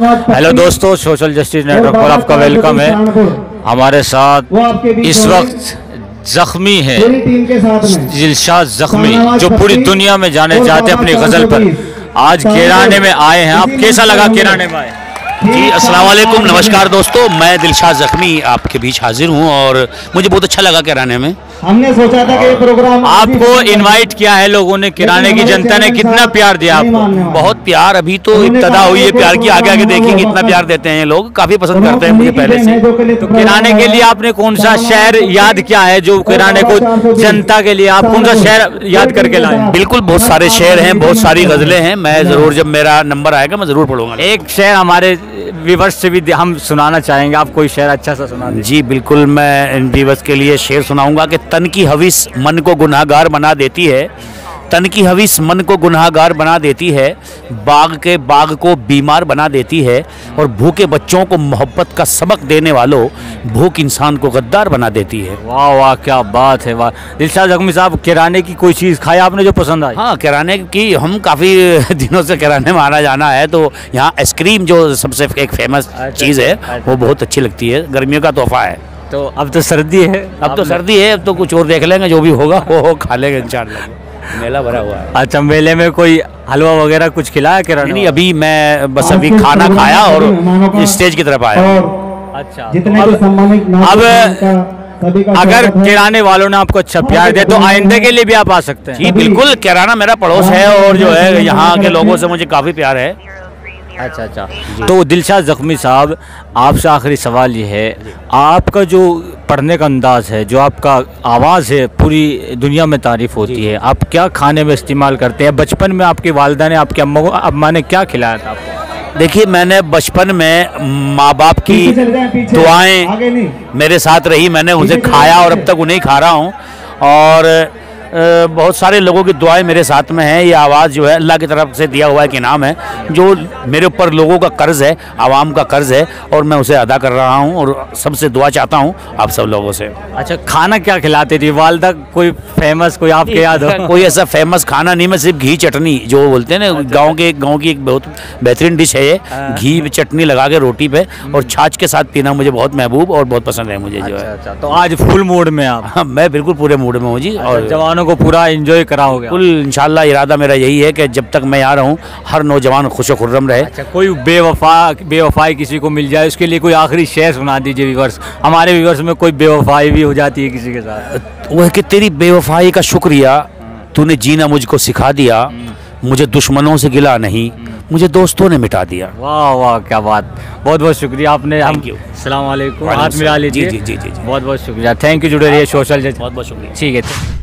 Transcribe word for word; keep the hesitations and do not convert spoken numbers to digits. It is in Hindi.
हेलो दोस्तों, सोशल जस्टिस नेटवर्क पर आपका वेलकम है। हमारे साथ इस वक्त जख्मी है दिलशाद जख्मी, जो पूरी दुनिया में जाने जाते हैं अपनी गजल पर। आज किराने में आए हैं, आप कैसा लगा किराने में आए? जी अस्सलाम वालेकुम, नमस्कार दोस्तों, मैं दिलशाद जख्मी आपके बीच हाजिर हूँ और मुझे बहुत अच्छा लगा किराने में। हमने सोचा था कि ये प्रोग्राम आपको इनवाइट किया है लोगों ने, किराने की जनता ने कितना प्यार दिया आपको? बहुत प्यार, अभी तो इब्तदा हुई है प्यार की, आगे आगे देखेंगे कितना प्यार देते हैं लोग, काफी पसंद करते हैं मुझे पहले से। तो किराने के लिए आपने कौन सा शहर याद किया है जो किराने को जनता के लिए आप कौन सा शहर याद करके लाए? बिल्कुल, बहुत सारे शेर हैं, बहुत सारी गजलें हैं, मैं जरूर जब मेरा नंबर आएगा मैं जरूर पढ़ूंगा। एक शेर हमारे व्यूवर्स से भी हम सुनाना चाहेंगे, आप कोई शेर अच्छा सा सुना दीजिए। जी बिल्कुल, मैं इन व्यूवर्स के लिए शेर सुनाऊंगा कि तन की हविस मन को गुनाहगार बना देती है, तन की हविस मन को गुनाहगार बना देती है, बाग के बाग को बीमार बना देती है, और भूखे बच्चों को मोहब्बत का सबक देने वालों भूख इंसान को गद्दार बना देती है। वाह वाह, क्या बात है, वाह। दिलशाद जख्मी साहब, किराने की कोई चीज़ खाई आपने जो पसंद आई? हाँ, किराने की हम काफ़ी दिनों से किराने में आना जाना है, तो यहाँ आइसक्रीम जो सबसे एक फेमस चीज़ है वो बहुत अच्छी लगती है, गर्मियों का तोहफा है। तो अब तो सर्दी है, अब तो सर्दी है, अब तो कुछ और देख लेंगे, जो भी होगा वो खा लेंगे इंशाल्लाह। मेला भरा हुआ है। अच्छा, मेले में कोई हलवा वगैरह कुछ खिलाया किराने? नहीं, अभी मैं बस अभी खाना खाया और स्टेज की तरफ आया। अच्छा, जितने अब, को सम्मानित अब अगर किराने वालों ने आपको अच्छा प्यार दिया तो आइंदे के लिए भी आप आ सकते हैं। जी बिल्कुल, किराना मेरा पड़ोस है और जो है यहाँ के लोगों से मुझे काफ़ी प्यार है। अच्छा अच्छा, तो दिलशाद जख्मी साहब, आपसे आखिरी सवाल ये है, आपका जो पढ़ने का अंदाज़ है, जो आपका आवाज़ है, पूरी दुनिया में तारीफ़ होती है। आप क्या खाने में इस्तेमाल करते हैं? बचपन में आपकी वालिदा ने, आपके अम्मा को अम्मा ने क्या खिलाया था आपको? देखिए, मैंने बचपन में माँ बाप की दुआएं मेरे साथ रही, मैंने उसे खाया और अब तक उन्हें खा रहा हूँ, और बहुत सारे लोगों की दुआएं मेरे साथ में हैं। ये आवाज़ जो है अल्लाह की तरफ से दिया हुआ एक इनाम है, जो मेरे ऊपर लोगों का कर्ज़ है, आवाम का कर्ज़ है, और मैं उसे अदा कर रहा हूं और सबसे दुआ चाहता हूं आप सब लोगों से। अच्छा, खाना क्या खिलाती थी वालिदा? कोई फेमस, कोई आपके याद हो? कोई ऐसा फेमस खाना नहीं, मैं सिर्फ घी चटनी जो बोलते हैं ना, गाँव के गाँव की एक बहुत बेहतरीन डिश है ये, घी चटनी लगा के रोटी पे और छाछ के साथ पीना मुझे बहुत महबूब और बहुत पसंद है मुझे जो है। तो आज फुल मूड में आप? हाँ, मैं बिल्कुल पूरे मूड में हूँ जी, और जवानों को पूरा एंजॉय करा होगा। कुल इंशाल्लाह इरादा मेरा यही है कि जब तक मैं यहाँ रहूँ हर नौजवान खुश व खुर्रम रहे। अच्छा, कोई बेवफा बेवफाई किसी को मिल जाए, उसके लिए कोई आखिरी शेर सुना दीजिए व्यूअर्स। हमारे व्यूअर्स में कोई बेवफाई भी हो जाती है किसी के साथ। वह कि तेरी बेवफाई का शुक्रिया, तूने जीना मुझको सिखा दिया, मुझे दुश्मनों से गिला नहीं, मुझे दोस्तों ने मिटा दिया। वाह वाह, क्या बात, बहुत बहुत शुक्रिया आपने। हम अस्सलाम वालेकुम, हाथ मिला लीजिए। जी जी जी जी, बहुत बहुत शुक्रिया, थैंक यू। जुड़े रहिए सोशल, बहुत बहुत शुक्रिया। ठीक है।